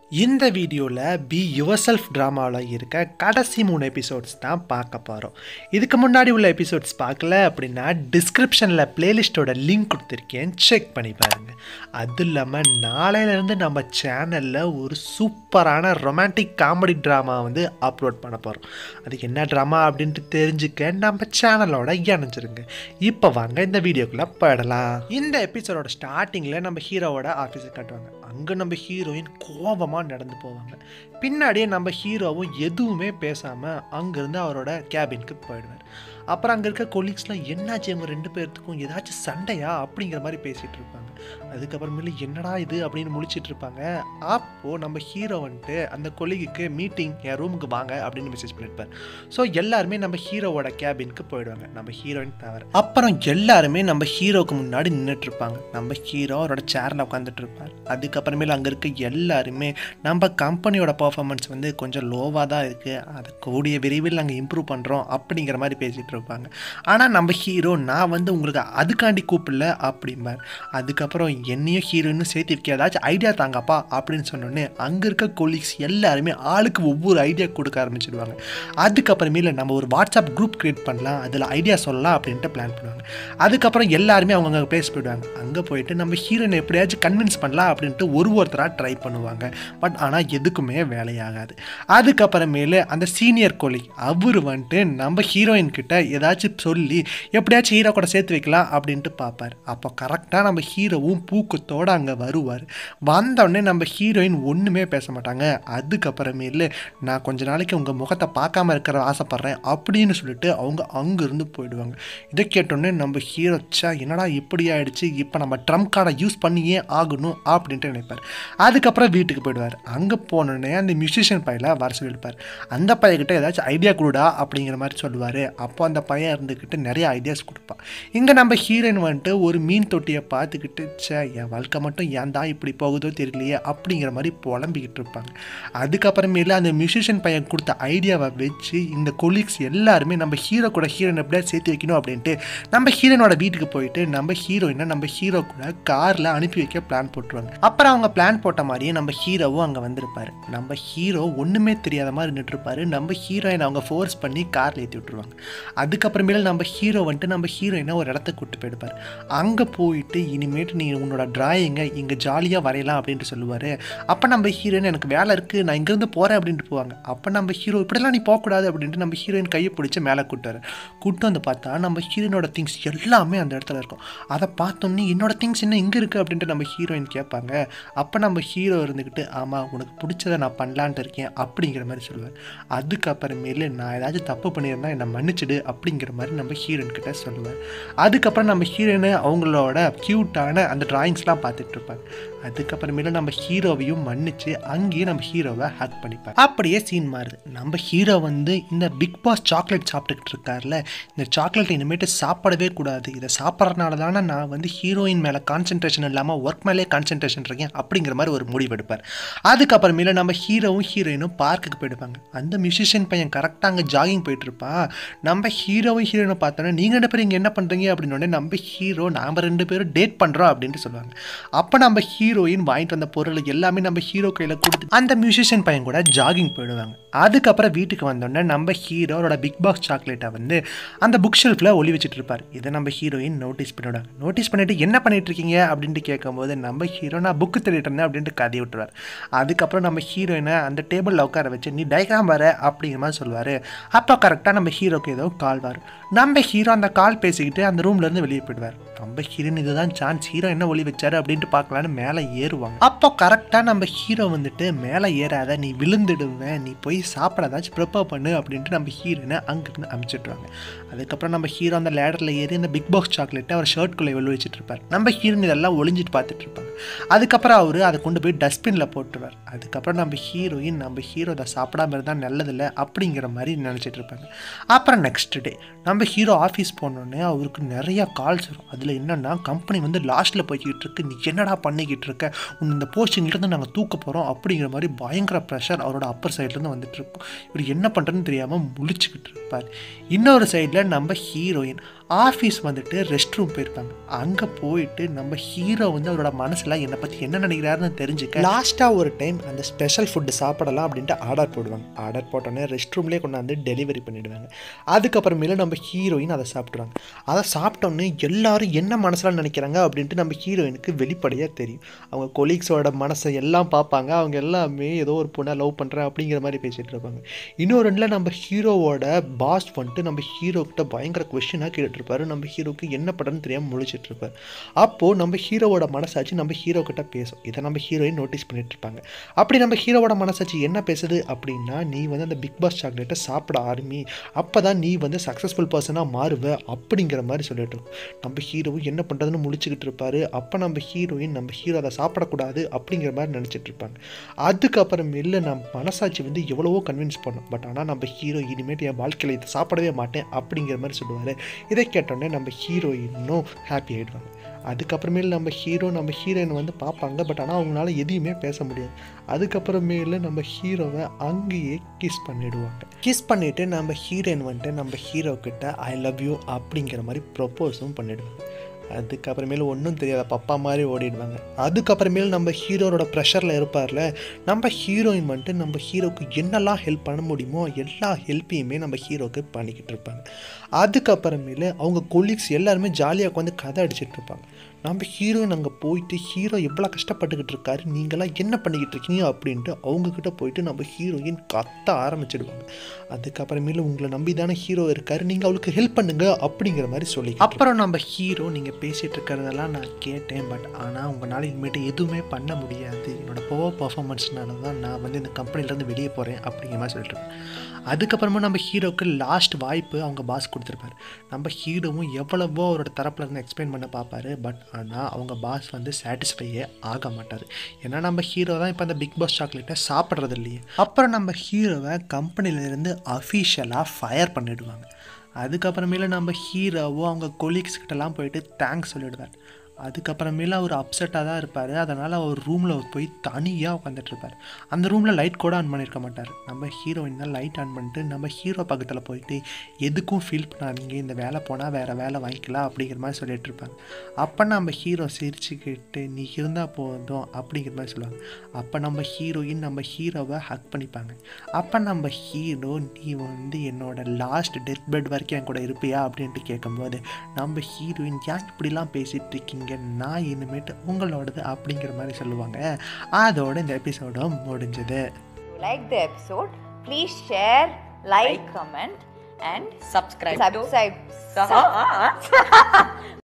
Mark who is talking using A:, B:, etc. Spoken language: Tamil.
A: இந்த வீடியோவில் பி யுவர் செல்ஃப் ட்ராமாவில் இருக்க கடைசி 3 எபிசோட்ஸ் தான் பார்க்க போகிறோம். இதுக்கு முன்னாடி உள்ள எபிசோட்ஸ் பார்க்கல அப்படின்னா டிஸ்கிரிப்ஷனில் பிளேலிஸ்ட்டோட லிங்க் கொடுத்துருக்கேன், செக் பண்ணி பாருங்கள். அது இல்லாமல் நாளையிலேருந்து நம்ம சேனலில் ஒரு சூப்பரான ரொமான்டிக் காமெடி ட்ராமா வந்து அப்லோட் பண்ண போகிறோம். அது என்ன ட்ராமா அப்படின்ட்டு தெரிஞ்சுக்க நம்ம சேனலோட இணைஞ்சிருங்க. இப்போ வாங்க இந்த வீடியோக்குள்ளே போயிடலாம். இந்த எபிசோடோட ஸ்டார்டிங்கில் நம்ம ஹீரோவோட ஆஃபீஸை காட்டுவாங்க. அங்கே நம்ம ஹீரோயின் கோபமாக நடந்து போவாங்க. பின்னாடியே நம்ம ஹீரோவும் எதுவுமே பேசாமல் அங்கேருந்து அவரோட கேபினுக்கு போயிடுவார். அப்புறம் அங்கே இருக்க கொலீக்ஸ்லாம் என்னாச்சு இவங்க 2 பேர்த்துக்கும் ஏதாச்சும் சண்டையா அப்படிங்கிற மாதிரி பேசிகிட்டு இருப்பாங்க. அதுக்கப்புறமேல என்னடா இது அப்படின்னு முழிச்சிட்டு இருப்பாங்க. அப்போது நம்ம ஹீரோ வந்துட்டு அந்த கொலீகுக்கு மீட்டிங் என் ரூமுக்கு வாங்க அப்படின்னு மெசேஜ் பண்ணியிருப்பார். ஸோ எல்லாருமே நம்ம ஹீரோவோட கேபினுக்கு போயிடுவாங்க, நம்ம ஹீரோயின் தவிர. அப்புறம் எல்லாருமே நம்ம ஹீரோவுக்கு முன்னாடி நின்றுட்டு இருப்பாங்க. நம்ம ஹீரோ அவரோட சேரில் உட்காந்துட்டு இருப்பார். அதுக்கப்புறமேல அங்கே இருக்க எல்லாருமே நம்ம கம்பெனியோட பர்ஃபார்மன்ஸ் வந்து கொஞ்சம் லோவாக தான் இருக்குது, அதை கூடிய விரைவில் நாங்கள் இம்ப்ரூவ் பண்ணுறோம் அப்படிங்கிற மாதிரி பேசிகிட்டு இருப்பாங்க. ஆனால் நம்ம ஹீரோ நான் வந்து உங்களுக்கு அதுக்காண்டி கூப்பிடல அப்படிம்பார். அதுக்கப்புறம் என்னையும் ஹீரோயினும் சேர்த்து ஏதாச்சும் ஐடியா தாங்கப்பா அப்படின்னு சொன்னோன்னே அங்கே இருக்க கொலீக்ஸ் எல்லாருமே ஆளுக்கு ஒவ்வொரு ஐடியா கொடுக்க ஆரம்பிச்சிடுவாங்க. அதுக்கப்புறமேல நம்ம ஒரு வாட்ஸ்அப் குரூப் கிரியேட் பண்ணலாம், அதில் ஐடியா சொல்லலாம் அப்படின்ட்டு பிளான் பண்ணுவாங்க. அதுக்கப்புறம் எல்லாருமே அவங்க பிளேஸ் போயிடுவாங்க. அங்கே போயிட்டு நம்ம ஹீரோயினை எப்படியாச்சும் கன்வின்ஸ் பண்ணலாம் அப்படின்ட்டு ஒருத்தராக ட்ரை பண்ணுவாங்க. பட் ஆனால் எதுக்குமே வேலையாகாது. அதுக்கப்புறமேல அந்த சீனியர் கொலீக் அவர் வந்துட்டு நம்ம ஹீரோயின் கிட்ட ஏதாச்சும் சொல்லி எப்படியாச்சும் ஹீரோ கூட சேர்த்து வைக்கலாம் அப்படின்ட்டு பார்ப்பார். அப்போ கரெக்டாக நம்ம ஹீரோவும் பூக்கத்தோடு அங்கே வருவார். வந்தோடனே நம்ம ஹீரோயின் ஒன்றுமே பேச மாட்டாங்க. அதுக்கப்புறமேல நான் கொஞ்ச நாளைக்கு உங்கள் முகத்தை பார்க்காம இருக்கிற ஆசைப்பட்றேன் அப்படின்னு சொல்லிட்டு அவங்க அங்கேருந்து போயிடுவாங்க. இதை கேட்டோடனே நம்ம ஹீரோ என்னடா இப்படி ஆயிடுச்சு, இப்போ நம்ம ட்ரம்ப் கார்டை யூஸ் பண்ணியே ஆகணும் அப்படின்ட்டு நினைப்பார். அதுக்கப்புறம் வீட்டுக்கு போயிடுவார். அங்கே போனோடனே அந்த மியூசிஷியன் பையனை வர சொல்லியிருப்பார். அந்த பையன்கிட்ட ஏதாச்சும் ஐடியா கொடுடா அப்படிங்கிற மாதிரி சொல்லுவார். அப்போ அந்த பையன் இருந்துக்கிட்டு நிறைய ஐடியாஸ் கொடுப்பான். இங்கே நம்ம ஹீரோயின் வந்துட்டு ஒரு மீன் தொட்டியை பார்த்துக்கிட்டு என் வாழ்க்கை மட்டும் ஏன் தான் இப்படி போகுதோ தெரியலையே அப்படிங்கிற மாதிரி புலம்பிக்கிட்டு இருப்பாங்க. அதுக்கப்புறமேல அந்த மியூசிஷியன் பையன் கொடுத்த ஐடியாவை வச்சு இந்த கொலீக்ஸ் எல்லாருமே நம்ம ஹீரோ கூட ஹீரோயின் எப்படியா சேர்த்து வைக்கணும் அப்படின்ட்டு நம்ம ஹீரோயினோட வீட்டுக்கு போயிட்டு நம்ம ஹீரோயினை நம்ம ஹீரோ கூட காரில் அனுப்பி வைக்க பிளான் போட்டுருவாங்க. அப்புறம் அவங்க பிளான் போட்ட மாதிரியே நம்ம ஹீரோவும் அங்கே வந்திருப்பாரு. நம்ம ஹீரோ ஒன்றுமே தெரியாத மாதிரி நின்றுருப்பாரு. நம்ம ஹீரோயினை அவங்க ஃபோர்ஸ் பண்ணி காரில் ஏற்றி விட்டுருவாங்க. அதுக்கப்புறமேல நம்ம ஹீரோ வந்துட்டு நம்ம ஹீரோயினை ஒரு இடத்துக்கு கூப்பிட்டு போயிடுப்பார். அங்கே போயிட்டு இனிமேட்டு நீ உன்னோட டிராயிங்கை இங்கே ஜாலியாக வரையலாம் அப்படின்ட்டு சொல்லுவார். அப்போ நம்ம ஹீரோயின் எனக்கு வேலை இருக்குது நான் இங்கேருந்து போகிறேன் அப்படின்ட்டு போவாங்க. அப்போ நம்ம ஹீரோ இப்படிலாம் நீ போகக்கூடாது அப்படின்ட்டு நம்ம ஹீரோயின் கையை பிடிச்சி மேலே கூப்பிட்டு வந்து பார்த்தா நம்ம ஹீரோயினோட திங்ஸ் எல்லாமே அந்த இடத்துல இருக்கும். அதை பார்த்தோன்னே என்னோட திங்ஸ் என்ன இங்கே இருக்குது அப்படின்ட்டு நம்ம ஹீரோயின் கேட்பாங்க. அப்போ நம்ம ஹீரோ இருந்துக்கிட்டு ஆமாம் உனக்கு பிடிச்சதை நான் பண்ணலான்ட்டு இருக்கேன் அப்படிங்கிற மாதிரி சொல்லுவார். அதுக்கப்புறமேல நான் ஏதாச்சும் தப்பு பண்ணியிருந்தா என்னை மன்னிச்சிடு அப்படிங்கிற மாதிரி நம்ம ஹீரோயின் கிட்ட சொல்லுவார். அதுக்கப்புறம் நம்ம ஹீரோயினை அவங்களோட க்யூட்டான அந்த டிராயிங்ஸ்லாம் பார்த்துட்டு இருப்பாங்க. அதுக்கப்புறமேல நம்ம ஹீரோவையும் மன்னிச்சு அங்கேயே நம்ம ஹீரோவை ஹக் பண்ணிப்பார். அப்படியே சீன் மாறுது. நம்ம ஹீரோ வந்து இந்த பிக் பாஸ் சாக்லேட் சாப்பிட்டுக்கிட்டு இருக்கார்ல, இந்த சாக்லேட் இனிமேட்டு சாப்பிடவே கூடாது, இதை சாப்பிட்றதுனால தானே நான் வந்து ஹீரோயின் மேலே கான்சென்ட்ரேஷன் இல்லாமல் ஒர்க் மேலே கான்சென்ட்ரேஷன் இருக்கேன் அப்படிங்கிற மாதிரி ஒரு முடிவு எடுப்பார். அதுக்கப்புறமேல நம்ம ஹீரோவும் ஹீரோயினும் பார்க்குக்கு போயிடுவாங்க. அந்த மியூசிஷியன் பையன் கரெக்டாக அங்கே ஜாகிங் போயிட்டு இருப்பான். நம்ம ஹீரோவும் ஹீரோயினை பார்த்தோன்னா நீங்கள் 2 பேரும் இங்கே என்ன பண்ணுறீங்க அப்படின்னோடனே நம்ம ஹீரோ நாம் 2 பேரும் டேட் பண்ணுறோம் அப்படின்ட்டு சொல்லுவாங்க. அப்போ நம்ம ஹீரோயின் வாங்கிட்டு வந்த பொருள் எல்லாமே நம்ம ஹீரோ கையில் கொடுத்து அந்த மியூசிஷியன் பையன் கூட ஜாகிங் போயிடுவாங்க. அதுக்கப்புறம் வீட்டுக்கு வந்தோடனே நம்ம ஹீரோட பிக் பாஸ் சாக்லேட்டை வந்து அந்த புக் ஷெல்ஃபில் ஒளி வச்சுட்டு இருப்பார். இதை நம்ம ஹீரோயின் நோட்டீஸ் பண்ணிவிடுவாங்க. நோட்டீஸ் பண்ணிவிட்டு என்ன பண்ணிட்டு இருக்கீங்க அப்படின்ட்டு கேட்கும்போது நம்ம ஹீரோ நான் புக்கு தேடிட்டு இருந்தேன் அப்படின்ட்டு கதை விட்டுருவார். அதுக்கப்புறம் நம்ம ஹீரோயினை அந்த டேபிளில் உட்கார வச்சு நீ டயக்ராம் வர அப்படிங்கிற மாதிரி சொல்லுவார். அப்போ கரெக்டாக நம்ம ஹீரோக்கு ஏதோ கால் வரும். நம்ம ஹீரோ அந்த கால் பேசிக்கிட்டு அந்த ரூம்லேருந்து வெளியே போயிடுவார். நம்ம ஹீரோயின் இதுதான் சான்ஸ், ஹீரோ என்ன ஒளி வச்சாரு அப்படின்ட்டு பார்க்கலான்னு மேலே ஏறுவாங்க. அப்போ கரெக்டாக நம்ம ஹீரோ வந்துட்டு மேலே ஏறாத நீ விழுந்துடுவேன், நீ போய் சாப்பிட ஏதாச்சும் ப்ரிப்பேர் பண்ணு அப்படின்ட்டு நம்ம ஹீரோயினை அங்கேருந்து அனுப்பிச்சிட்ருவாங்க. அதுக்கப்புறம் நம்ம ஹீரோ அந்த லேடரில் ஏறி அந்த பிக் பாஸ் சாக்லேட்டை அவர் ஷர்ட்குள்ளே வெளியே வச்சுட்டு இருப்பார். நம்ம ஹீரோயின் இதெல்லாம் ஒளிஞ்சிட்டு பார்த்துட்டு இருப்பாங்க. அதுக்கப்புறம் அவர் அதை கொண்டு போய் டஸ்ட்பினில் போட்டுருவார். அதுக்கப்புறம் நம்ம ஹீரோயின் நம்ம ஹீரோ அதை சாப்பிடாம இருந்தால் நல்லதில்லை அப்படிங்கிற மாதிரி நினச்சிட்டு இருப்பாங்க. அப்புறம் நெக்ஸ்ட் டே நம்ம ஹீரோ ஆஃபீஸ் போனோடனே அவருக்கு நிறைய கால்ஸ் வரும். அதில் என்னென்னா கம்பெனி வந்து லாஸ்ட்டில் போய்கிட்டு இருக்கு, நீ என்னடா பண்ணிக்கிட்டு இருக்க, இந்த போஸ்டிங்லேருந்து நாங்கள் தூக்க போகிறோம் அப்படிங்கிற மாதிரி பயங்கர ப்ரெஷர் அவரோட அப்பர் சைட்லேருந்து வந்துட்டு இருக்கும். இவர் என்ன பண்ணுறதுன்னு தெரியாமல் முழிச்சுக்கிட்டு இருப்பார். இன்னொரு சைடில் நம்ம ஹீரோயின் ஆஃபீஸ் வந்துட்டு ரெஸ்ட் ரூம் போயிருப்பாங்க. அங்கே போயிட்டு நம்ம ஹீரோ வந்து அவரோட மனசில் என்னை பற்றி என்ன நினைக்கிறாருன்னு தெரிஞ்சுக்க லாஸ்ட்டாக ஒரு டைம் அந்த ஸ்பெஷல் ஃபுட்டு சாப்பிடலாம் அப்படின்ட்டு ஆர்டர் போடுவாங்க. ஆர்டர் போட்டோன்னே ரெஸ்ட் ரூம்லேயே கொண்டாந்து டெலிவரி பண்ணிவிடுவாங்க. அதுக்கப்புறமேல நம்ம ஹீரோயின் அதை சாப்பிட்ருவாங்க. அதை சாப்பிட்டோன்னே எல்லாரும் என்ன மனசில் நினைக்கிறாங்க அப்படின்ட்டு நம்ம ஹீரோயினுக்கு வெளிப்படையாக தெரியும். அவங்க கொலீக்ஸோட மனசை எல்லாம் பார்ப்பாங்க. அவங்க எல்லாமே ஏதோ ஒரு பொண்ணை லவ் பண்ணுறேன் அப்படிங்கிற மாதிரி பேசிகிட்டு இருப்பாங்க. இன்னொரு ரெண்டில் நம்ம ஹீரோவோட பாஸ் வந்துட்டு நம்ம ஹீரோக்கிட்ட பயங்கர கொஸ்டினாக கேட்டுட்ருப்பாரு. நம்ம ஹீரோக்கு என்ன படம்னு தெரியாமல் முழிச்சிட்டு இருப்பார். அப்போது நம்ம ஹீரோவோட மனசாட்சி நம்ம ஹீரோக்கிட்ட பேசும். இதை நம்ம ஹீரோயின் நோட்டீஸ் பண்ணிட்டு இருப்பாங்க. அப்படி நம்ம ஹீரோவோட மனசாட்சி என்ன பேசுது அப்படின்னா, நீ வந்து அந்த பிக் பாஸ் சாக்லேட்டை சாப்பிட ஆரம்பி, அப்போ தான் நீ வந்து சக்ஸஸ்ஃபுல் பர்சனாக மாறுவ அப்படிங்கிற மாதிரி சொல்லிட்டு இருக்கும். நம்ம ஹீரோவும் என்ன பண்ணுறதுன்னு முழிச்சுக்கிட்டு இருப்பார். அப்போ நம்ம ஹீரோயின் நம்ம ஹீரோ அதை சாப்பிடக்கூடாது அப்படிங்கிற மாதிரி நினச்சிட்டு இருப்பாங்க. அதுக்கப்புறமேல நம்ம மனசாட்சி வந்து எவ்வளவோ கன்வின்ஸ் பண்ணும். பட் ஆனால் நம்ம ஹீரோ இனிமேட்டு என் வாழ்க்கையில் இதை சாப்பிடவே மாட்டேன் அப்படிங்கிற மாதிரி சொல்லுவார். இதை கேட்டோடனே நம்ம ஹீரோயினும் ஹாப்பி ஆகிடுவாங்க. அதுக்கப்புறமேல நம்ம ஹீரோயின் வந்து பார்ப்பாங்க. பட் ஆனால் அவங்களால எதையுமே பேச முடியாது. அதுக்கப்புறமேல நம்ம ஹீரோவை அங்கேயே கிஸ் பண்ணிவிடுவாங்க. கிஸ் பண்ணிவிட்டு நம்ம ஹீரோயின் வந்துட்டு நம்ம ஹீரோக்கிட்ட ஐ லவ் யூ அப்படிங்கிற மாதிரி ப்ரொப்போஸும் பண்ணிவிடுவாங்க. அதுக்கப்புறமேல ஒன்றும் தெரியாத பப்பா மாதிரி ஓடிடுவாங்க. அதுக்கப்புறமேல நம்ம ஹீரோரோட ப்ரெஷரில் இருப்பார்ல, நம்ம ஹீரோயின் வந்துட்டு நம்ம ஹீரோக்கு என்னெல்லாம் ஹெல்ப் பண்ண முடியுமோ எல்லா ஹெல்ப்பையுமே நம்ம ஹீரோக்கு பண்ணிக்கிட்டு இருப்பாங்க. அதுக்கப்புறமேல அவங்க கொலீக்ஸ் எல்லாருமே ஜாலியாக உட்காந்து கதை அடிச்சிட்டு இருப்பாங்க. நம்ம ஹீரோயின் அங்கே போயிட்டு ஹீரோ எவ்வளோ கஷ்டப்பட்டுக்கிட்டு இருக்காரு, நீங்களாம் என்ன பண்ணிக்கிட்டு இருக்கீங்க அப்படின்ட்டு அவங்கக்கிட்ட போயிட்டு நம்ம ஹீரோயின் கத்த ஆரம்பிச்சிடுவாங்க. அதுக்கப்புறமேல உங்களை நம்பி தானே ஹீரோ இருக்காரு, நீங்கள் அவளுக்கு ஹெல்ப் பண்ணுங்க அப்படிங்கிற மாதிரி சொல்லி அப்புறம் நம்ம ஹீரோ நீங்கள் பேசிகிட்டு இருக்கிறதெல்லாம் நான் கேட்டேன். பட் ஆனால் உங்களால் இனிமேட்டு எதுவுமே பண்ண முடியாது, என்னோட பர்ஃபார்மன்ஸ்னால தான் நான் வந்து இந்த கம்பெனிலேருந்து வெளியே போகிறேன் அப்படிங்கிற மாதிரி சொல்லிட்டு இருக்கேன். அதுக்கப்புறமா நம்ம ஹீரோவுக்கு லாஸ்ட் வாய்ப்பு அவங்க பாஸ் கொடுத்துருப்பாரு. நம்ம ஹீரோவும் எவ்வளவோ அவரோட தரப்பில் இருந்து எக்ஸ்பிளைன் பண்ண பார்ப்பாரு. பட் ஆனால் அவங்க பாஸ் வந்து சாட்டிஸ்ஃபையே ஆக மாட்டார். ஏன்னா நம்ம ஹீரோ தான் இப்போ அந்த பிக் பாஸ் சாக்லேட்டை சாப்பிட்றது இல்லையே. அப்புறம் நம்ம ஹீரோவை கம்பெனிலேருந்து அஃபீஷியலாக ஃபயர் பண்ணிவிடுவாங்க. அதுக்கப்புறமேல நம்ம ஹீரோவோ அவங்க கொலீக்ஸ் கிட்டலாம் போயிட்டு தேங்க்ஸ் சொல்லிவிடுவார். அதுக்கப்புறமேல அவர் அப்செட்டாக தான் இருப்பார். அதனால் அவர் ரூமில் போய் தனியாக உட்காந்துட்ருப்பார். அந்த ரூமில் லைட் கூட ஆன் பண்ணியிருக்க மாட்டார். நம்ம ஹீரோயின் தான் லைட் ஆன் பண்ணிட்டு நம்ம ஹீரோ பக்கத்தில் போயிட்டு எதுக்கும் ஃபீல் பண்ணாதீங்க, இந்த வேலை போனால் வேறு வேலை வாங்கிக்கலாம் அப்படிங்கிற மாதிரி சொல்லிட்டு இருப்பாங்க. அப்போ நம்ம ஹீரோ சிரிச்சுக்கிட்டு நீ இருந்தால் போதும் அப்படிங்கிற மாதிரி சொல்லுவாங்க. அப்போ நம்ம ஹீரோயின் நம்ம ஹீரோவை ஹக் பண்ணிப்பாங்க. அப்போ நம்ம ஹீரோ நீ வந்து என்னோட லாஸ்ட் டெத் பெட் வரைக்கும் என் கூட இருப்பியா அப்படின்ட்டு கேட்கும்போது நம்ம ஹீரோயின் ஏன் இப்படிலாம் பேசிகிட்டு இருக்கீங்க, நான் இனிமேட்டு உங்களோடது அப்படிங்கிற மாதிரி சொல்லுவாங்க. அதோட இந்த எபிசோடும் முடிஞ்சது.
B: Like the episode, please share, like, comment and subscribe.